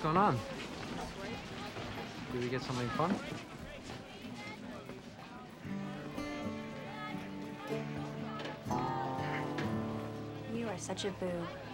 going on? Did we get something fun? You are such a boob.